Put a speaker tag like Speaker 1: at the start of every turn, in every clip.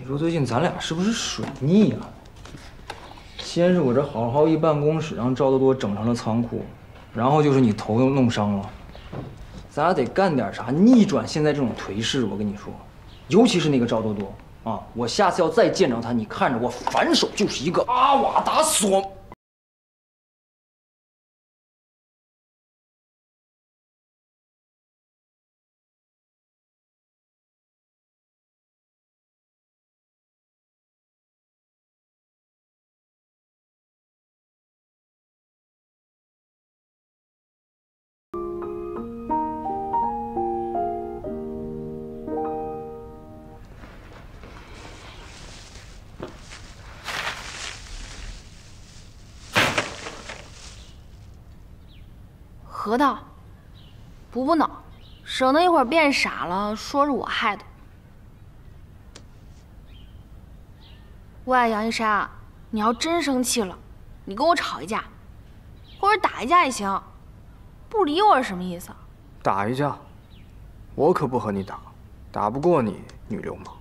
Speaker 1: 说最近咱俩是不是水逆啊？先是我这好好一办公室让赵多多整成了仓库，然后就是你头又弄伤了。咱俩得干点啥，逆转现在这种颓势。我跟你说，尤其是那个赵多多啊，我下次要再见着他，你看着我反手就是一个阿瓦达索。
Speaker 2: 核桃，补脑，省得一会儿变傻了，说是我害的。喂，杨一山，你要真生气了，你跟我吵一架，或者打一架也行。不理我是什么意思？
Speaker 3: 打一架？我可不和你打，打不过你，女流氓。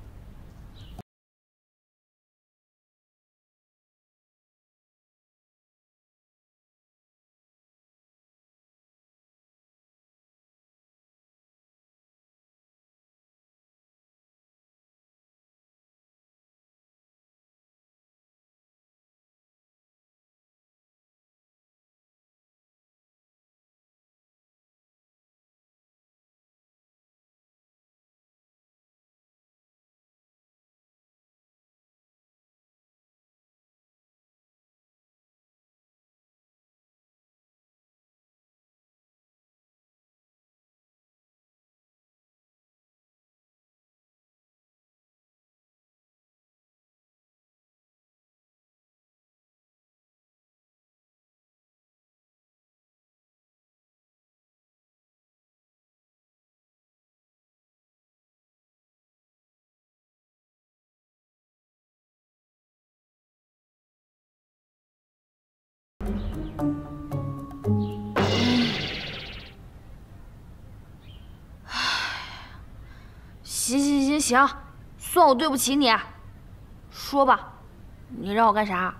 Speaker 2: 行，算我对不起你。说吧，你让我干啥？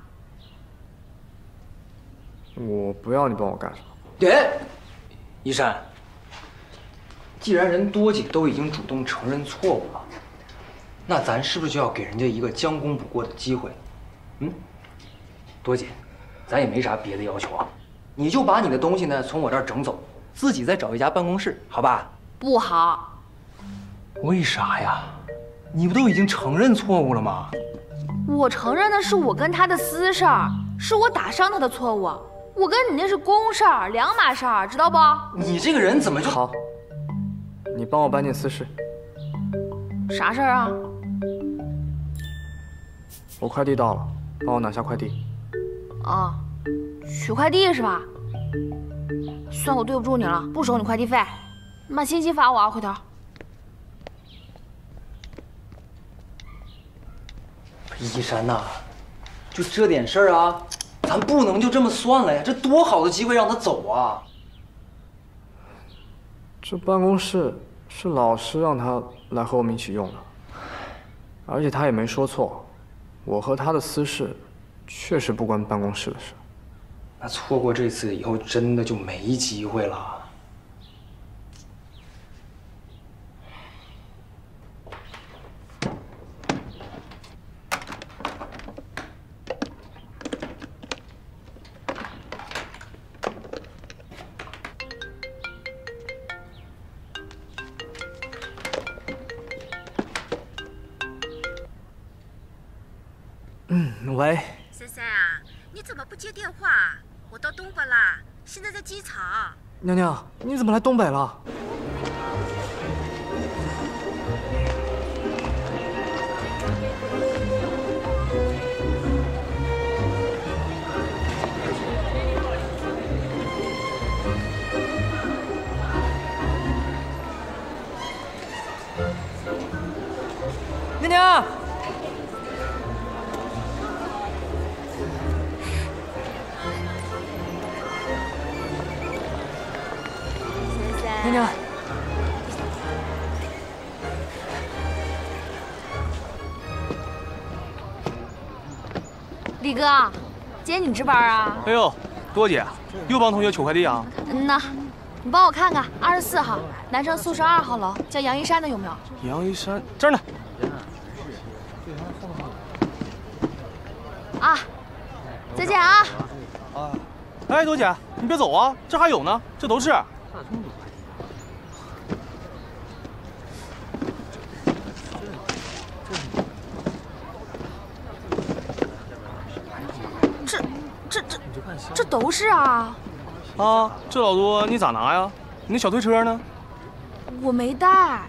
Speaker 3: 我不要你帮我干啥。
Speaker 1: 一山，既然人多姐都已经主动承认错误了，那咱是不是就要给人家一个将功补过的机会？多姐，咱也没啥别的要求啊，你就把你的东西呢从我这儿整走，自己再找一家办公室，好吧？
Speaker 2: 不好。
Speaker 1: 为啥呀？你不都已经承认错误了吗？
Speaker 2: 我承认的是我跟他的私事儿，是我打伤他的错误。我跟你那是公事儿，两码事儿，知道不？
Speaker 1: 你这个人怎么就……
Speaker 3: 好，你帮我办件私事。
Speaker 2: 啥事儿啊？
Speaker 3: 我快递到了，帮我拿下快递。
Speaker 2: 啊，取快递是吧？算我对不住你了，不收你快递费。你把信息发我啊，回头。
Speaker 1: 一山呐，就这点事儿啊，咱不能就这么算了呀！这多好的机会让他走啊！
Speaker 3: 这办公室是老师让他来和我们一起用的，而且他也没说错，我和他的私事确实不关办公室的事。
Speaker 1: 那错过这次以后，真的就没机会了。 喂，
Speaker 4: 珊珊啊，你怎么不接电话？我到东北啦，现在在机场。
Speaker 3: 娘娘，你怎么来东北了？娘娘。 娘娘，
Speaker 2: 李哥，今天你值班啊？
Speaker 5: 哎呦，多姐，又帮同学取快递啊？
Speaker 2: 嗯呐，你帮我看看24号男生宿舍2号楼叫杨一山的有没有？
Speaker 5: 杨一山这儿呢。
Speaker 2: 啊，再见啊！
Speaker 5: 啊，哎，多姐，你别走啊，这还有呢，这都是。
Speaker 2: 这都是啊！
Speaker 5: 啊，这老多，你咋拿呀？你那小推车呢？
Speaker 2: 我没带。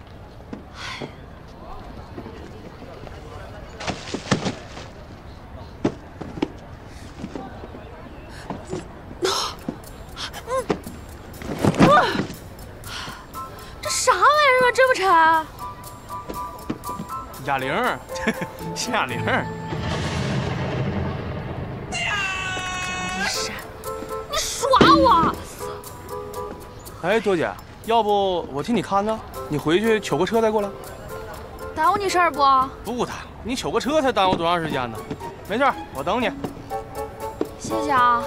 Speaker 2: 这啥玩意儿啊？这么沉？
Speaker 5: 哑铃，是哑铃。
Speaker 2: 你耍我！
Speaker 5: 哎，多姐，要不我替你看着，你回去取个车再过来。
Speaker 2: 耽误你事儿不？
Speaker 5: 不耽误，你取个车才耽误多长时间呢？没事，我等你。
Speaker 2: 谢谢啊。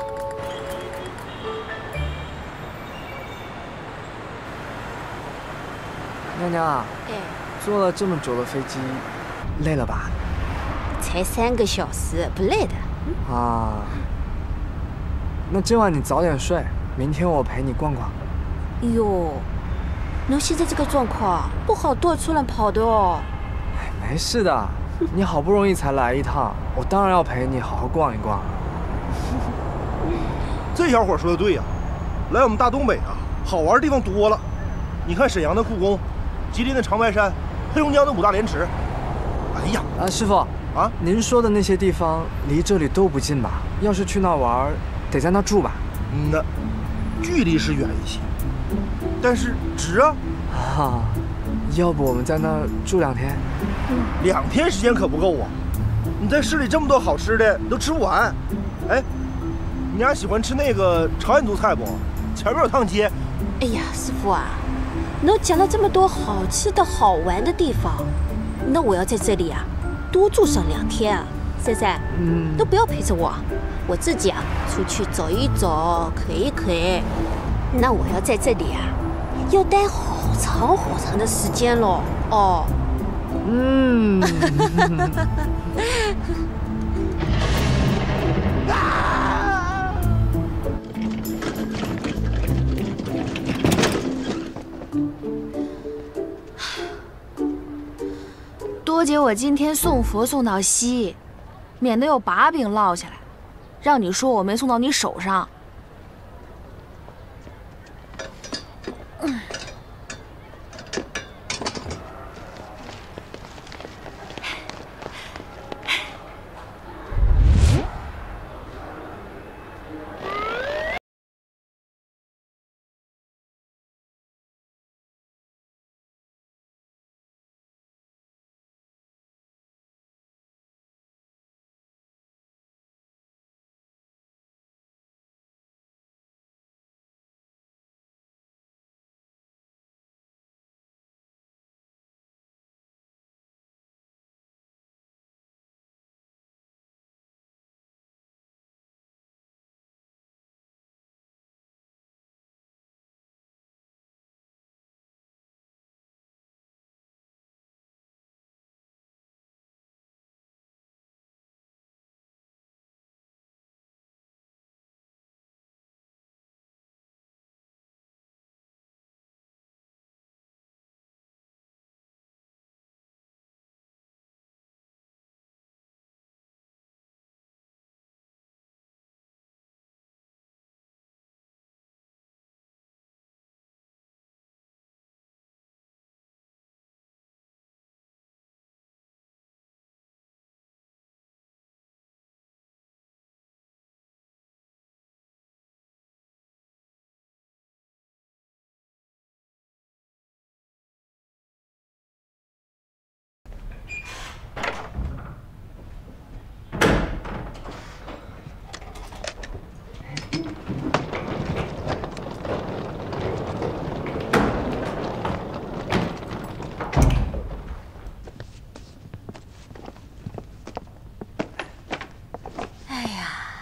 Speaker 3: 娘娘，
Speaker 4: 哎，
Speaker 3: 坐了这么久的飞机，累了吧？
Speaker 4: 才3个小时，不累的。
Speaker 3: 啊，那今晚你早点睡，明天我陪你逛逛。
Speaker 4: 哟，侬现在这个状况不好到处乱跑的哦。
Speaker 3: 哎，没事的，你好不容易才来一趟，我当然要陪你好好逛一逛。
Speaker 6: 这小伙说的对呀，来我们大东北啊，好玩的地方多了。你看沈阳的故宫，吉林的长白山，黑龙江的五大连池。哎呀，
Speaker 3: 师傅
Speaker 6: 啊，
Speaker 3: 您说的那些地方离这里都不近吧？要是去那玩，得在那住吧？
Speaker 6: 那距离是远一些，但是值啊。
Speaker 3: 啊，要不我们在那儿住2天
Speaker 6: ？2天时间可不够啊！你在市里这么多好吃的，你都吃不完。哎，你俩喜欢吃那个朝鲜族菜不？前面有趟街。
Speaker 4: 哎呀，师傅啊，侬讲了这么多好吃的好玩的地方，那我要在这里啊多住上2天啊。噻噻，都不要陪着我，我自己啊出去走一走，可以。那我要在这里啊，要待好长好长的时间咯。哦。
Speaker 2: 多姐，我今天送佛送到西，免得有把柄落下来，让你说我没送到你手上。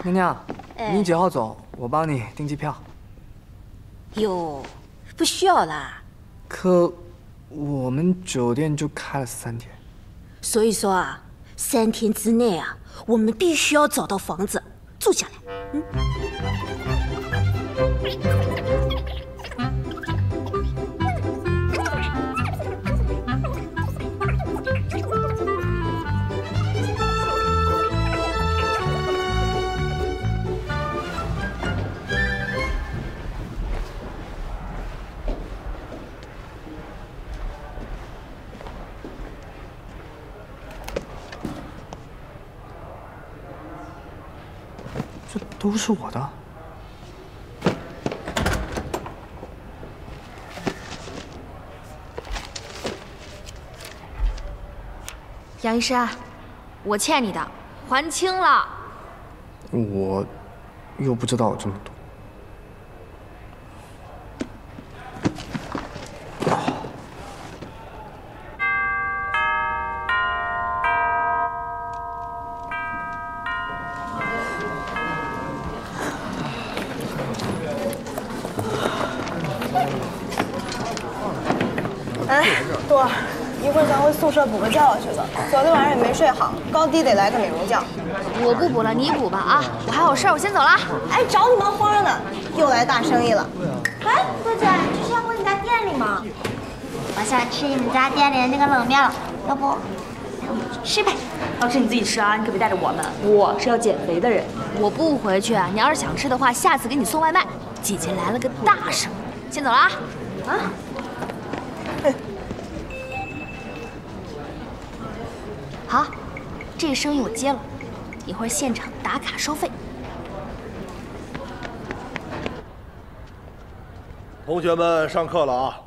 Speaker 3: 娘娘，你几号走？我帮你订机票。
Speaker 4: 哟，不需要啦。
Speaker 3: 可我们酒店就开了3天，
Speaker 4: 所以说啊，3天之内啊，我们必须要找到房子住下来。
Speaker 3: 这都是我的。
Speaker 2: 杨一山，我欠你的，还清了。
Speaker 3: 我又不知道有这么多。
Speaker 7: 哎，多儿，一会儿咱回宿舍补个觉去吧。昨天晚上也没睡好，高低得来个美容觉。
Speaker 2: 我不补了，你补吧啊！我还有事儿，我先走了。
Speaker 7: 哎，找你忙慌着呢，又来大生意了。
Speaker 8: 哎，多姐，这是要回你家店里吗？我想吃你们家店里的那个冷面了，要不吃呗？
Speaker 9: 要吃你自己吃啊，你可别带着我们，我是要减肥的人。
Speaker 2: 我不回去，你要是想吃的话，下次给你送外卖。姐姐来了个大生意，先走了啊！啊。好，这个生意我接了，一会儿现场打卡收费。
Speaker 6: 同学们，上课了啊！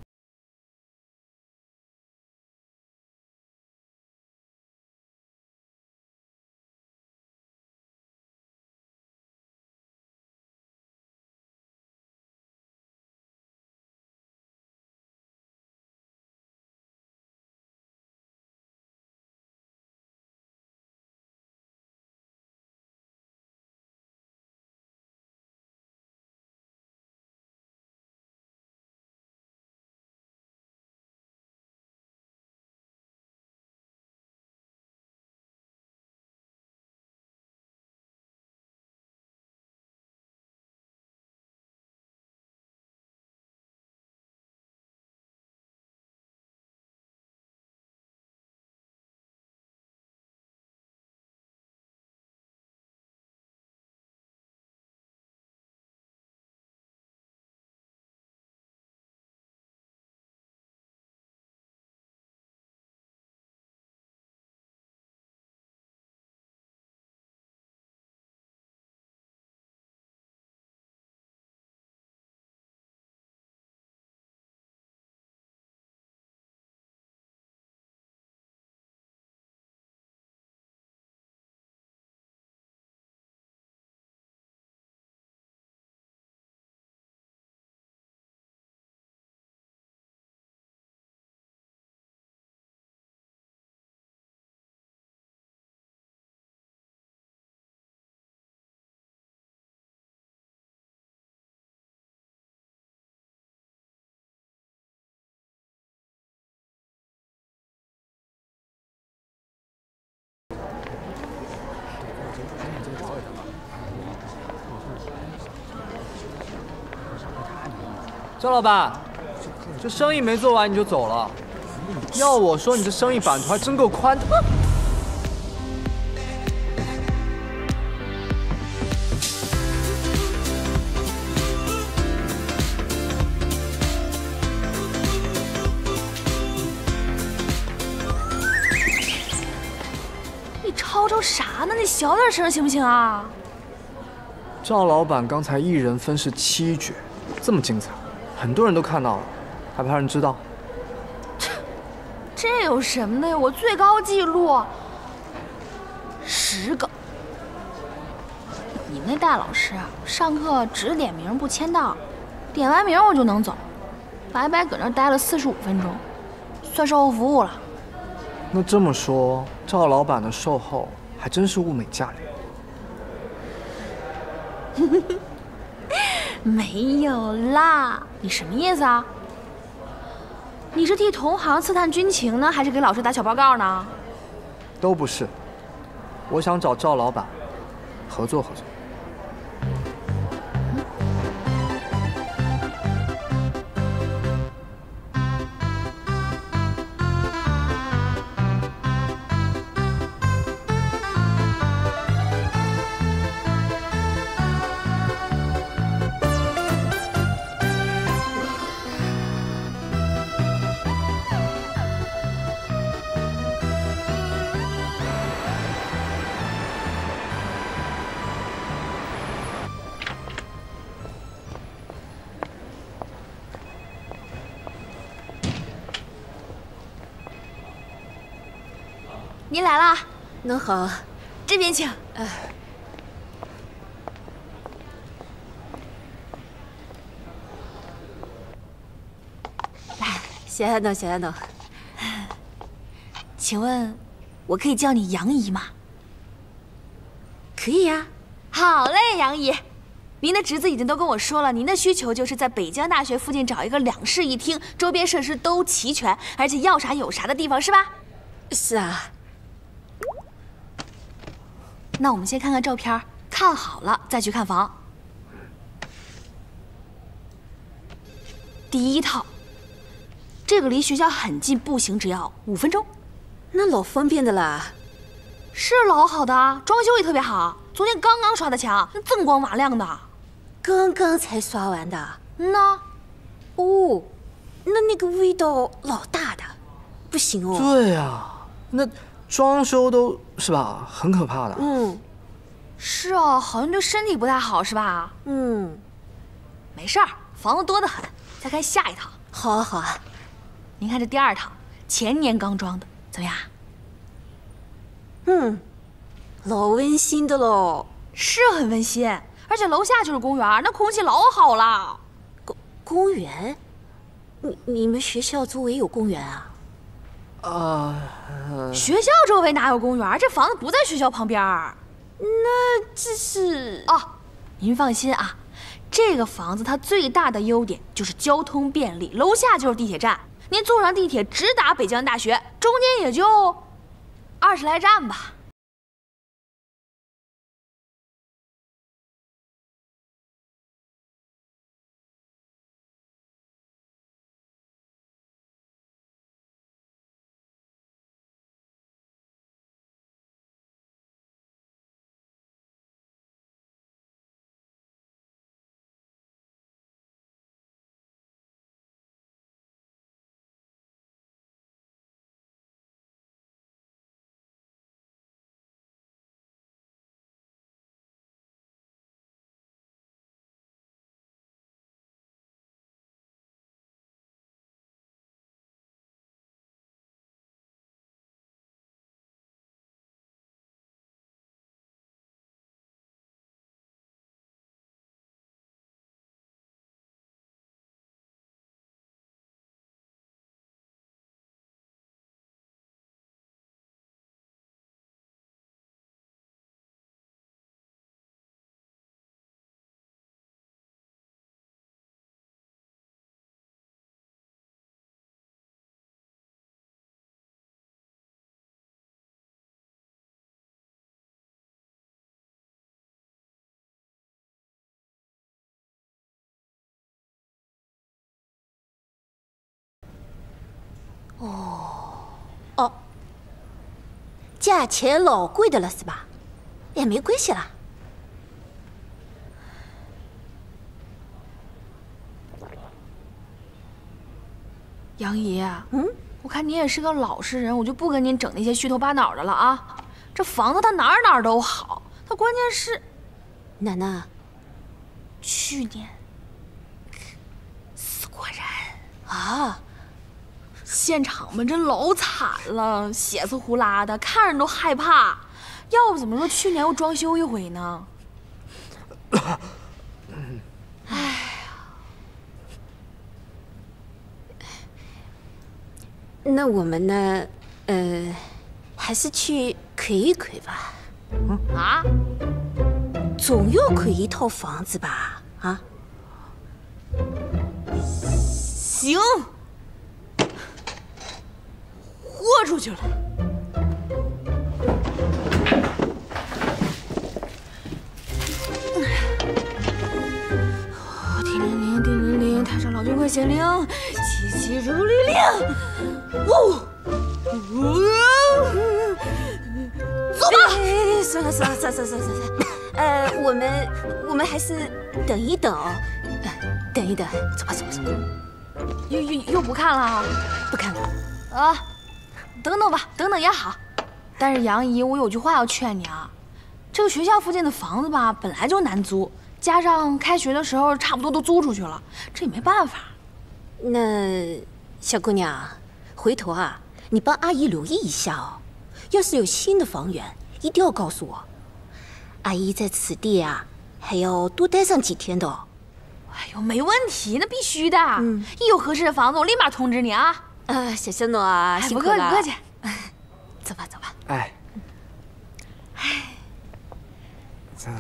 Speaker 3: 赵老板，这生意没做完你就走了，要我说你这生意版图还真够宽的。
Speaker 2: 你吵吵啥呢？你小点声行不行啊？
Speaker 3: 赵老板刚才一人分饰7角，这么精彩，很多人都看到了，还怕人知道？
Speaker 2: 这有什么的呀？我最高纪录10个。你们那大老师啊，上课只点名不签到，点完名我就能走，白白搁那儿待了45分钟，算售后服务了。
Speaker 3: 那这么说，赵老板的售后还真是物美价廉。
Speaker 2: 没有啦，你什么意思啊？你是替同行刺探军情呢，还是给老师打小报告呢？
Speaker 3: 都不是，我想找赵老板合作合作。
Speaker 2: 您来啦，
Speaker 4: 那好，
Speaker 2: 这边请。
Speaker 4: 来，小安东，小安东，
Speaker 2: 请问，我可以叫你杨姨吗？
Speaker 4: 可以呀。
Speaker 2: 好嘞，杨姨。您的侄子已经都跟我说了，您的需求就是在北江大学附近找一个2室1厅，周边设施都齐全，而且要啥有啥的地方，是吧？
Speaker 4: 是啊。
Speaker 2: 那我们先看看照片，看好了再去看房。第一套，这个离学校很近，步行只要5分钟。
Speaker 4: 那老方便的啦。
Speaker 2: 是老好的啊，装修也特别好，昨天刚刚刷的墙，锃光瓦亮的。
Speaker 4: 刚刚才刷完的。
Speaker 2: 呢？
Speaker 4: 哦，那个味道老大的，不行哦。
Speaker 3: 对呀，那装修都是吧，很可怕的。
Speaker 4: 嗯，
Speaker 2: 是啊，好像对身体不太好，是吧？
Speaker 4: 嗯，
Speaker 2: 没事儿，房子多得很。再看下一套。
Speaker 4: 好啊，好啊。
Speaker 2: 您看这第2套，前年刚装的，怎么样？
Speaker 4: 嗯，老温馨的喽。
Speaker 2: 是很温馨，而且楼下就是公园，那空气老好了。
Speaker 4: 公园？你们学校周围有公园啊？
Speaker 2: 学校周围哪有公园？这房子不在学校旁边。
Speaker 4: 那这是……
Speaker 2: 哦，您放心啊，这个房子它最大的优点就是交通便利，楼下就是地铁站，您坐上地铁直达北江大学，中间也就20来站吧。
Speaker 4: 哦，价钱老贵的了是吧？也没关系啦。
Speaker 2: 杨姨，我看您也是个老实人，我就不跟您整那些虚头巴脑的了啊。这房子它哪儿都好，它关键是，
Speaker 4: 楠楠，
Speaker 2: 去年死过人
Speaker 4: 啊。
Speaker 2: 现场们真老惨了，血丝呼啦的，看着都害怕。要不怎么说去年又装修一回呢？哎呀，
Speaker 4: 那我们呢？还是去窥一窥吧。
Speaker 2: 啊？
Speaker 4: 总要可以一套房子吧？啊？
Speaker 2: 行，豁出去了。叮铃铃，叮铃铃，太上老君快显灵，七七如律令。哦，走吧。
Speaker 4: 算了，我们还是等一等哦，等一等，走吧。
Speaker 2: 又不看了啊？
Speaker 4: 不看了
Speaker 2: 啊，等等吧，等等也好。但是杨姨，我有句话要劝你啊，这个学校附近的房子吧，本来就难租，加上开学的时候差不多都租出去了，这也没办法。
Speaker 4: 那小姑娘，回头啊，你帮阿姨留意一下哦。要是有新的房源，一定要告诉我。阿姨在此地啊，还要多待上几天的哦。
Speaker 2: 哎呦，没问题，那必须的。一有合适的房子，我立马通知你啊。
Speaker 4: 小仙诺啊，辛苦了。
Speaker 2: 不客气。
Speaker 4: 走吧。
Speaker 3: 哎，走。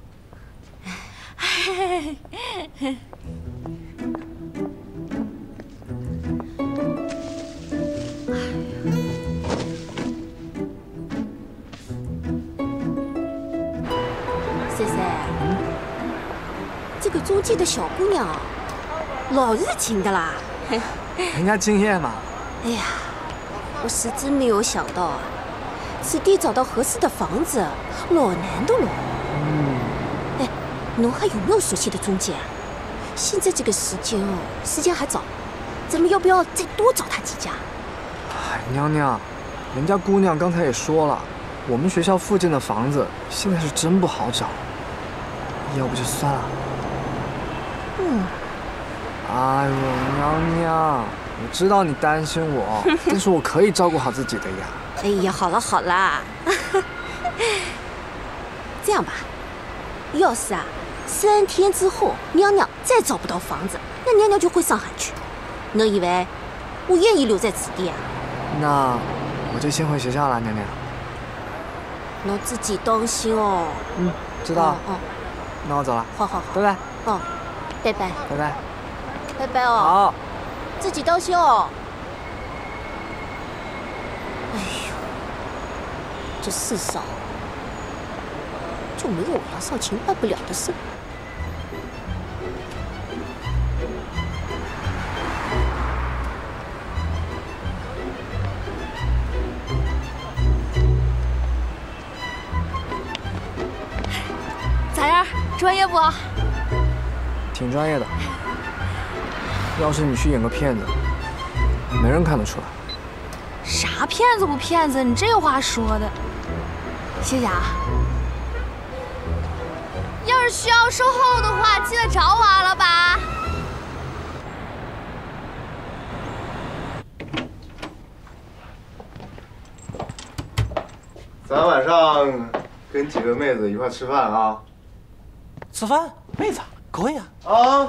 Speaker 4: 赛赛，这个中介的小姑娘老热情的啦。
Speaker 3: 人家敬业嘛。
Speaker 4: 哎呀，我是真没有想到啊，此地找到合适的房子老难的了。哎，侬还有没有熟悉的中介啊？现在这个时间哦，时间还早，咱们要不要再多找他几家？
Speaker 3: 哎，娘娘，人家姑娘刚才也说了，我们学校附近的房子现在是真不好找，要不就算了。哎呦，娘娘，我知道你担心我，但是我可以照顾好自己的呀。
Speaker 4: 哎呀，好啦，这样吧，要是啊3天之后娘娘再找不到房子，那娘娘就回上海去。侬以为我愿意留在此地啊？
Speaker 3: 那我就先回学校了，娘娘。
Speaker 4: 侬自己当心哦。
Speaker 3: 知道。那我走了。
Speaker 4: 好，
Speaker 3: 拜拜。
Speaker 4: 拜拜。拜拜哦。
Speaker 3: 好。
Speaker 4: 自己当心哦。哎呦，这世上就没有杨少卿办不了的事。
Speaker 2: 咋样，专业不？
Speaker 3: 挺专业的。要是你去演个骗子，没人看得出来。
Speaker 2: 啥骗子不骗子？你这话说的，谢谢啊。要是需要售后的话，记得找我啊，老板。
Speaker 6: 咱晚上跟几个妹子一块吃饭啊？
Speaker 5: 吃饭？妹子可以啊。
Speaker 6: 啊！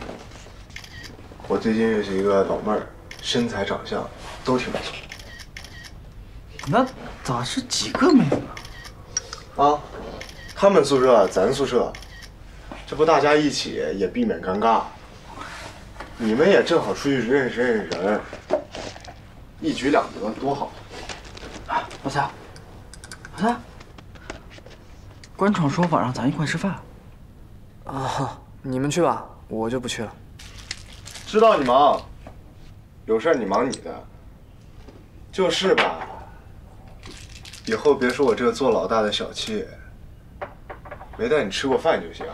Speaker 6: 我最近认识一个老妹儿，身材长相都挺不错。
Speaker 1: 那咋是几个妹子呢？
Speaker 6: 啊，他们宿舍，咱宿舍，这不大家一起也避免尴尬。你们也正好出去认识人，一举两得，多好！
Speaker 1: 老蔡，官场说法让咱一块吃饭。
Speaker 3: 啊，你们去吧，我就不去了。
Speaker 6: 知道你忙，有事你忙你的。就是吧，以后别说我这个做老大的小气，没带你吃过饭就行。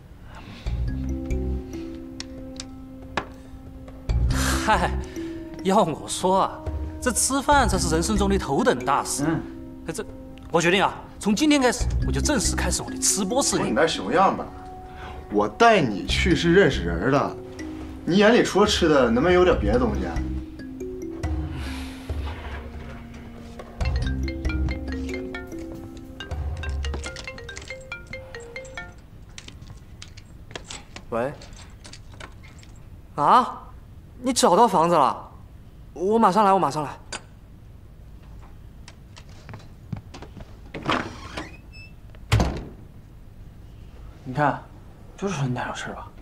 Speaker 10: 嗨，要我说啊，这吃饭才是人生中的头等大事。我决定啊，从今天开始，我就正式开始我的吃播事业。
Speaker 6: 你那熊样吧，我带你去是认识人的，你眼里除了吃的，能不能有点别的东西啊？
Speaker 3: 喂。啊？你找到房子了？我马上来。
Speaker 1: 你看，就是说你俩有事吧？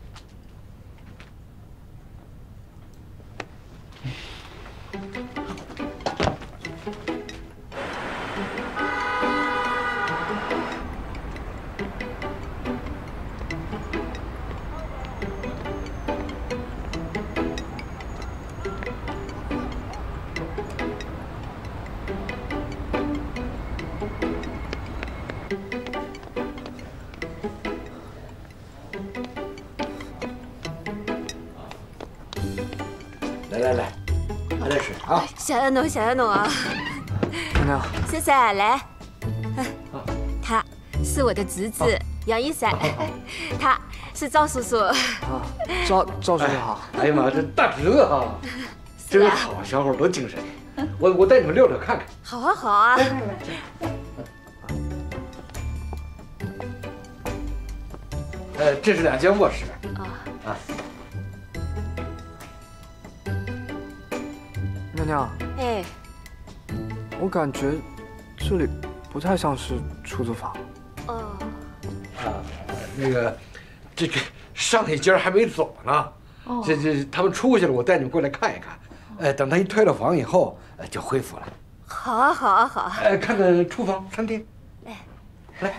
Speaker 11: 来，快点吃啊！
Speaker 4: 小杨侬啊！
Speaker 3: 娘娘，
Speaker 4: 珊珊来，他是我的侄子杨一山，他是赵叔叔。
Speaker 3: 啊，赵叔叔好。
Speaker 11: 哎呀妈，这大侄子哈，真好，小伙多精神。我带你们溜溜看看。
Speaker 4: 好啊好啊。
Speaker 11: 这是2间卧室。啊。
Speaker 3: 娘娘，
Speaker 4: 哎，
Speaker 3: 我感觉这里不太像是出租房。
Speaker 4: 哦。
Speaker 11: 那个，这上一家还没走呢。哦。这他们出去了，我带你们过来看一看。等他一退了房以后，就恢复了。
Speaker 4: 好啊好啊好啊。
Speaker 11: 看看厨房、餐厅。来。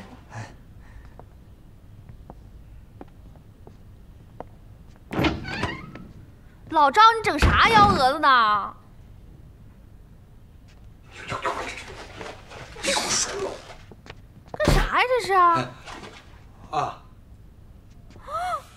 Speaker 2: 老赵，你整啥幺蛾子呢？干啥呀这是？
Speaker 11: 啊！